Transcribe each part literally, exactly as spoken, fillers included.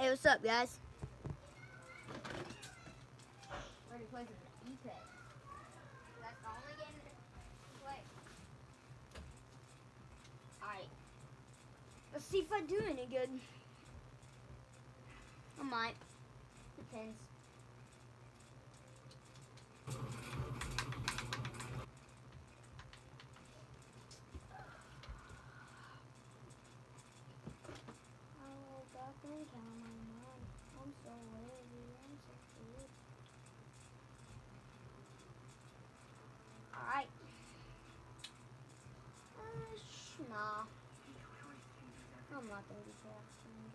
Hey, what's up, guys? Ready to play some E-Pay. That's the only game to play. Alright. Let's see if I do any good. I might. Depends. Oh, God, thank you, my mom. I'm so lazy. I'm so good. Alright. Uh, sh nah. I'm not gonna be crafting.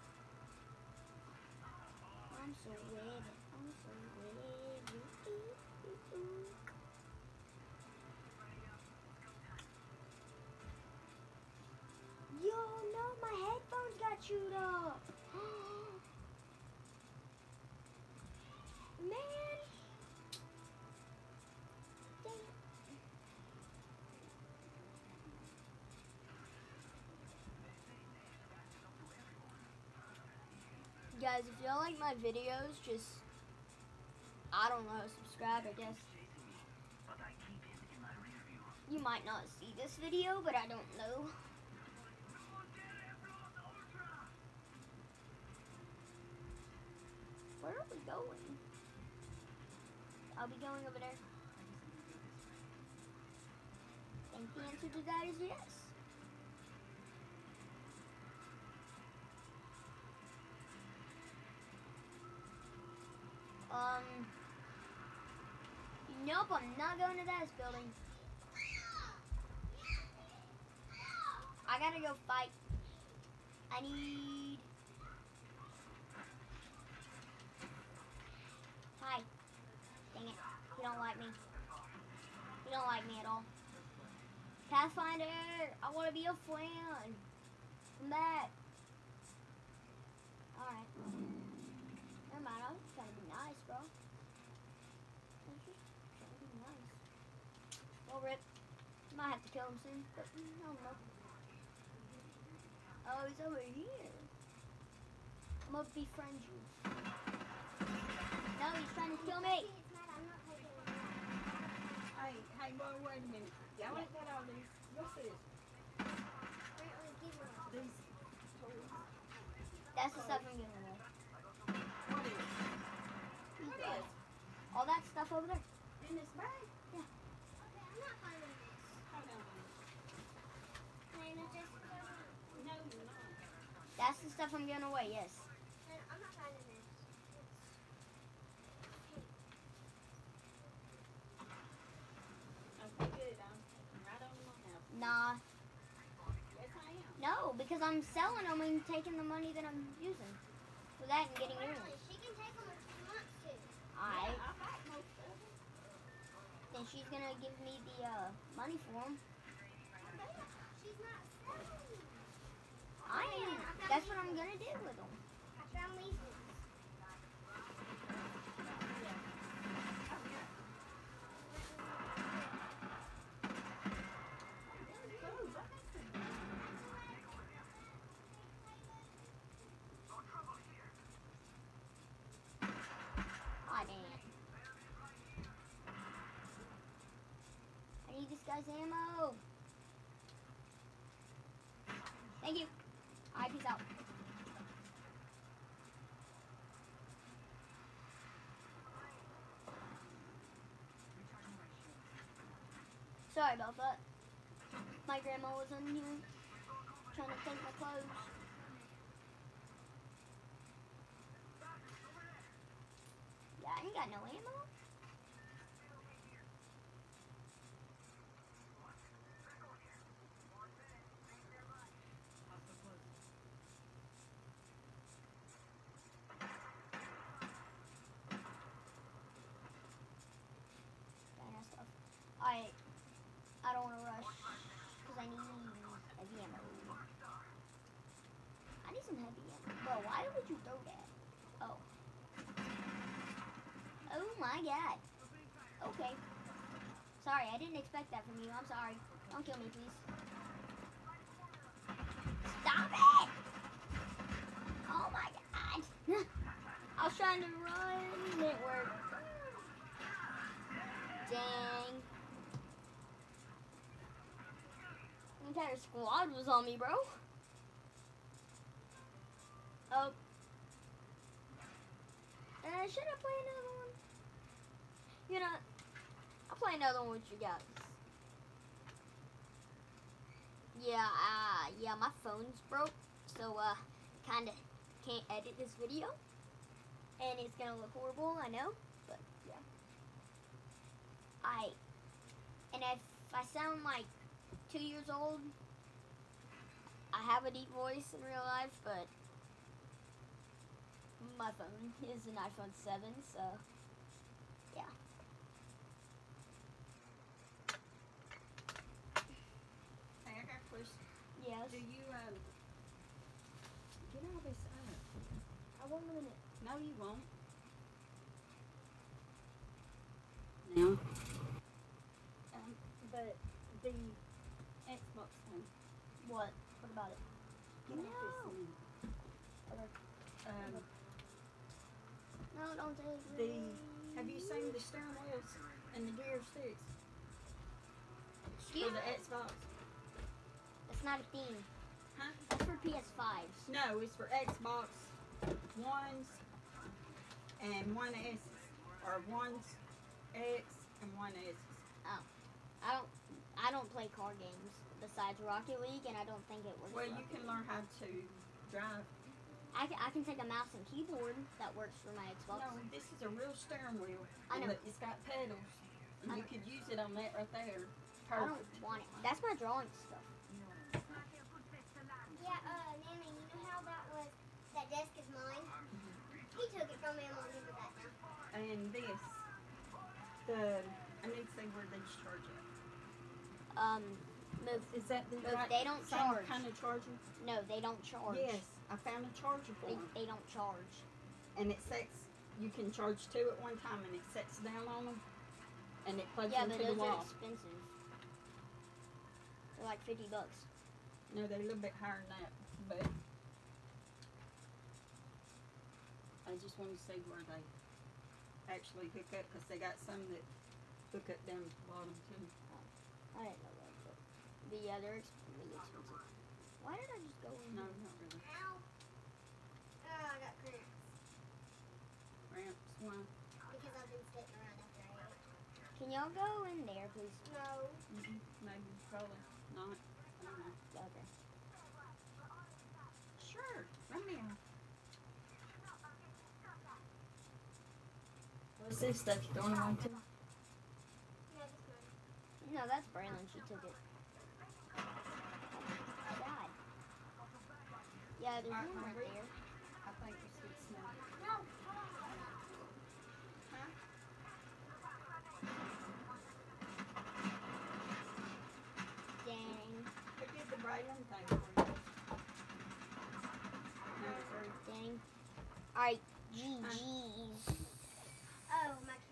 I'm so weird. I'm so weird. Yo, no, my headphones got chewed up. Man. Dang it. Guys, if y'all like my videos, just, I don't know, subscribe, I guess. You might not see this video, but I don't know. Where are we going? I'll be going over there. I think the answer to that is yes. Um, nope, I'm not going to that building. I gotta go fight. I need... Hi. Dang it. You don't like me. You don't like me at all. Pathfinder, I want to be a friend. Come back. Alright. Never mind, I'm just trying to be nice, bro. I'm just trying to be nice. Well, Rip, might have to kill him soon, but I don't know. Oh, he's over here. I'm gonna befriend you. No, he's trying to kill me. Hey, hey, boy, wait a minute. Y'all ain't got all these. What's this? These toys. That's the stuff I'm giving away. What is? What is? All that stuff over there. In this bag? Yeah. Okay, I'm not finding this. Hold on. Can I just No, you're not. That's the stuff I'm giving away, yes. I'm not finding this. Okay, good. I'm right on my house. Nah. Yes, I am. No, because I'm selling them and taking the money that I'm using for that and getting yours. Apparently, she can take them if she wants to. Alright. Yeah, I bought most of them. Then she's gonna give me the uh, money for them. She's not selling. I am. That's what I'm gonna do with them. I found these ones. Ah, damn it. I need this guy's ammo. Thank you. Alright, peace out. Sorry about that. My grandma was in here trying to take my clothes. Yeah, I ain't got no ammo. I I don't want to rush because I need heavy ammo. I need some heavy ammo. Bro, why would you throw that? Oh. Oh my god. Okay. Sorry, I didn't expect that from you. I'm sorry. Don't kill me, please. Stop it! Oh my god. trying to run. Didn't work. Dang. The entire squad was on me, bro. Oh. Uh, should I play another one? You know, I'll play another one with you guys. Yeah, uh, yeah, my phone's broke, so, uh, kinda can't edit this video. And it's gonna look horrible, I know, but, yeah. I, and if I sound like two years old, I have a deep voice in real life, but my phone is an iPhone seven, so, yeah. Hey, I got a question. Yes. Do you, um, get all this up? I won't limit it. No, you won't. Now. Um, but the Xbox thing. What? What about it? Get off this No. thing. Okay. Um, No, don't take the, it. have you seen the steering wheels and the gear sticks Excuse for me? the Xbox? That's not a thing. Huh? That's for P S fives. No, it's for Xbox Ones and One S, or Ones X and One S. I don't. I don't play car games besides Rocket League, and I don't think it works. Well, for you Rocket can League. learn how to drive. I can, I can take a mouse and keyboard that works for my Xbox. No, this is a real steering wheel. I know. And it's got pedals. And I you know. could use it on that right there. I don't Perfect. want it. That's my drawing stuff. Yeah, uh, Nana, you know how that was, that desk is mine? He took it from me, I'm gonna give it back now. And this, the, I need to see where these charge at. Um, move. Is that the But right they don't same charge. kind of charger? No, they don't charge. Yes, I found a charger for They, them. they don't charge. And it sets, you can charge two at one time and it sets down on them. And it plugs Yeah, into but the those are wall. expensive. They're like fifty bucks. No, they're a little bit higher than that, but I just want to see where they actually hook up, because they got some that hook up down the bottom too. I didn't know that, but the yeah, they're ex- really expensive. Why did I just go in? No, not really. Ow. Oh, I got cramps. Ramps, one. Because I've been sitting around after I ate. Can y'all go in there, please? No. Mm-hmm. Maybe, probably not. I don't know. Okay. Sure, let me out. What's this stuff you throwing away too? No, this mine. No, that's Braylon. She took it. God. Yeah, there's Are- one are right we- there. I think it's good smell. No. Huh? Dang. Who did the Braylon thing for you? Number three. Dang. Alright, G G's. Oh, my